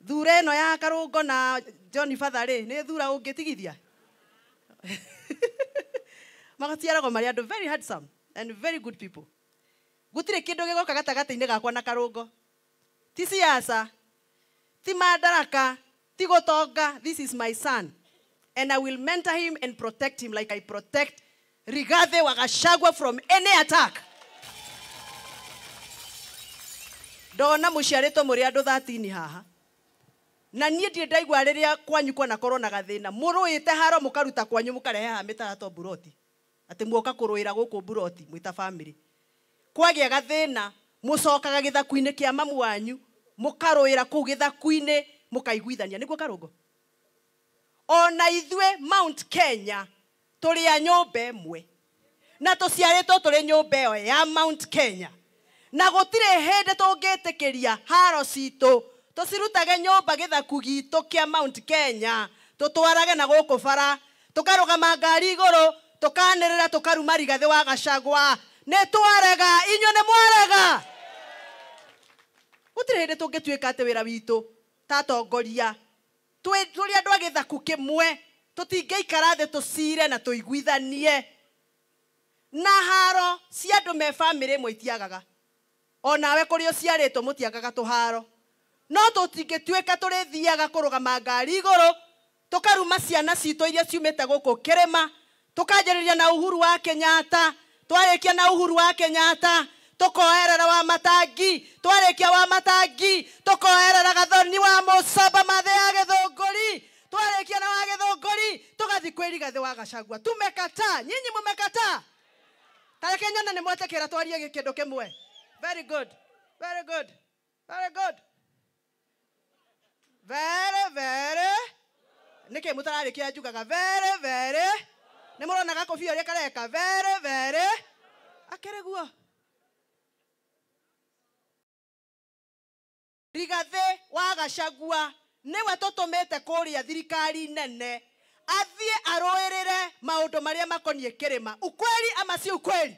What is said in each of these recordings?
Dhure no ya Karungo na Johnny Father ne dhura ungetigithia. Magatiara go Maria, very handsome and very good people. Gutire kindu gigoka gatagata-ini gakwa na Karungo. Ti siasa, ti madaraka, ti gotonga. This is my son. And I will mentor him and protect him like I protect Rigathi wa Gachagua from any attack. Dona mushiareto muri andu 13 haha. Na nie ndie ndaigua riria kwanyu kwa na corona gathina. Muruite haro mukaruta kwanyu mukarehe ha mitarato buroti. Ati muoka kuruira guku buroti mwita family. Kwagia gathina mucokaga githaku-ini kia mamu wanyu mukaruira ku githaku-ini mukaiguithania niguo Karungo. Ona ithue Mount Kenya turi a nyumba emwe na tuciaritwo turi nyumba iyo ya Mount Kenya na gutire hende tungitikiria haro citu tucirutage nyumba githaku gitu kia Mount Kenya tutwarage na guku bara tukarugama ngari iguru tukanirira tukaruma Rigathi wa Gachagua ne twarega inyo ne mwarega gutire hende tungituika ate wira witu tatongoria tuli andu a githaku kimwe tutingeikara thi tucire na tuiguithanie na haro cia andu me family imwe itiagaga onawe kuri uciaritwo mutiagaga tuharo no tutingituika turi thiaga kurugama ngari iguru tukaruma ciana citu iria ciumite guku kirima tukanjiriria na Uhuru wa Kenyatta twarikia na Uhuru wa Kenyatta tukoerera wa matangi twarikia wa matangi tukoerera Gathoni wa Mucomba mathe ya Githunguri twarikia na wa Githunguri tugathi kwi Rigathi wa Gachagua. Tumekataa, nyinyi mumekataa. Tareke nyona ni mwetekera twarie kindu kimwe. Very good, very good, very good, very nike mutararikia njugaga very ni murona gakobia ria kareka very akereguo. Rigathi wa Gachagua niwe tutumite kuria thirikari nene athie aroerere maundu maria makonie kirima. Ukweli ama si ukweli?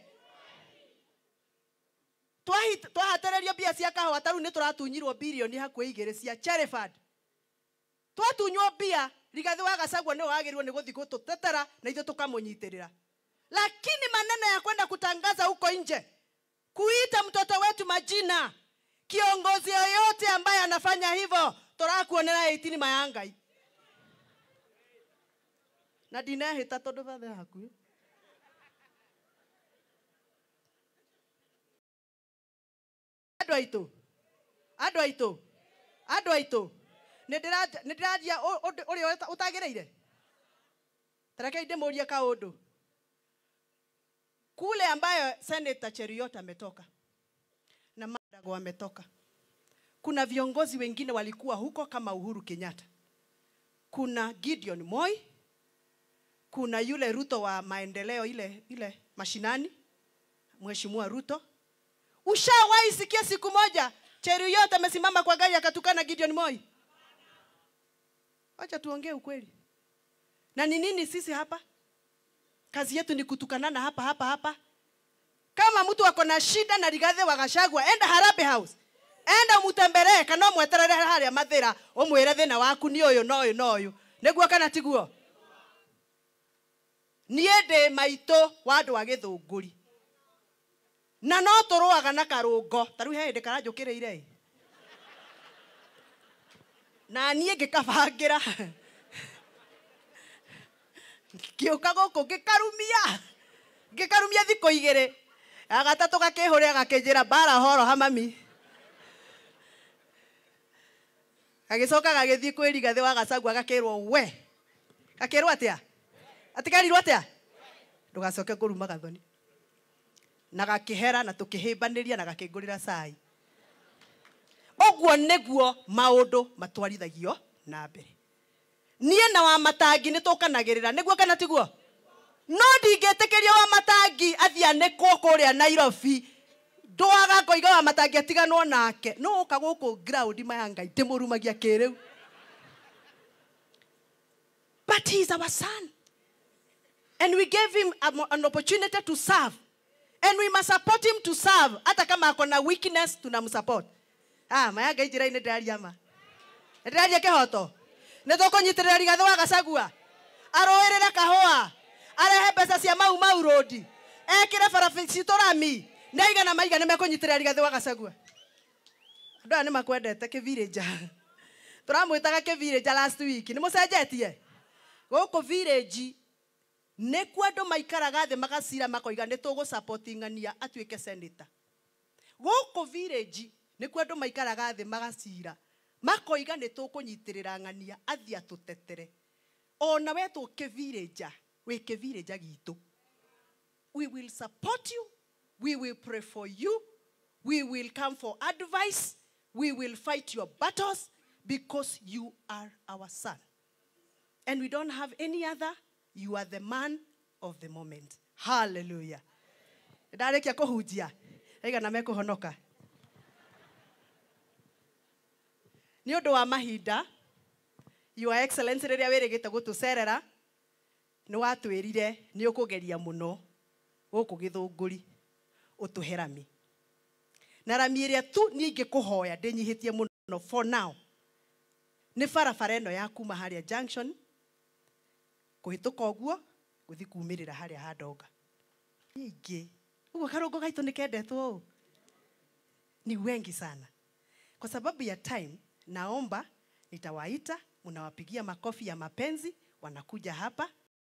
Twahatererio bia cia kahwa taru ni turatunyirwo bilioni hakwe 2 cia cherry fund. Twatunywo bia Rigathi wa Gachagua ni wagirwo ni guthi gututetera na ithu tukamunyitirira. Lakini maneno ya kwenda kutangaza huko nje kuita mtoto wetu majina, kiongozi yoyote ambaye anafanya hivyo turakuonera 18 mayangai na dina hita tondu bathe haku adu aitu nindiradia uri utagireire tareke ndemuria kaundu kule ambayo Senator Cheruiyot ametoka na Madago ametoka. Kuna viongozi wengine walikuwa huko kama Uhuru Kenyatta. Kuna Gideon Moi, kuna yule Ruto wa maendeleo ile mashinani, Mheshimiwa Ruto. Ushawahi sikia siku moja Cheruiyot amesimama kwa gari akatukana Gideon Moi? Acha tuongee ukweli. Na ni nini sisi hapa? Kazi yetu ni kutukanana hapa. Kama mtu wako na shida na Rigathi wa Gachagua, enda Harambee House. Enda mutemberee kana mweterere haria mathira umwire thina waku ni uyu no uyu. Niguo kana tiguo? Niende maito wa andu a Githunguri. Na no turuaga na Karungo. Taru hende karanjukireire. Na nie ngikabangira. Kiuka guku gikarumia thiko 2 agatatu gakihuria gakinjira bara horo hamami agicoka gagithii kwi Rigathi wa Gachagua gakirwo we gakirwo atia atikarirwo atia ndugacoke kuruma Gathoni na gakihera na tukihimbanĩria na gakingurira cai. Oguo niguo maundu matwarithagio na mbere. Nie na wa matangi ni tukanagirira niguo kana tiguo? No ndingetekeria wa matangi athianĩkwo kuria Nairobi ndwaga koiga wa matangi atiganwo nake no uka guku ground mayangai ndimurumagia kiriu. But he is our son and we gave him an opportunity to serve and we must support him to serve. Hata kama akona weakness tunamsupport. Mayangai njira-ini ndariama ndiraria kihoto ne tukunyitirira Rigathi wa Gachagua aroerera kahua arehe mbeca cia mau road ekire barabi citorami na igana maigana mekunyitirira Rigathi wa Gachagua andu aya ni makwendete kivillage turamwitaga kivillage last week ni mucenjetie guku village ne kwendo maikaraga the magacira makoiga ne tugu supportingania atuike senator guku village ne kwendo maikaraga the magacira makoiga ne tukunyitirira ngania athia tutetere ona we tuke village we ke village gitu we will support you, we will pray for you, we will come for advice, we will fight your battles because you are our son and we don't have any other. You are the man of the moment. Hallelujah. Ndarekia kuhunjia aiga na mekuhonoka ni undu wa mahinda. Your Excellency riria wirigite gutucerera ni watwirire ni ukugeria muno guku githunguri utuherami na rami iria tu ni ingikuhoya ndinyihitie muno for now ni barabara eno ya kuma haria junction kuhituka oguo guthi kumirira haria handonga ingi ugo karungo gaitu nikendetwo ni wengi sana. Kwa sababu ya time naomba nitawaita, mnawapigia makofi ya mapenzi, wanakuja hapa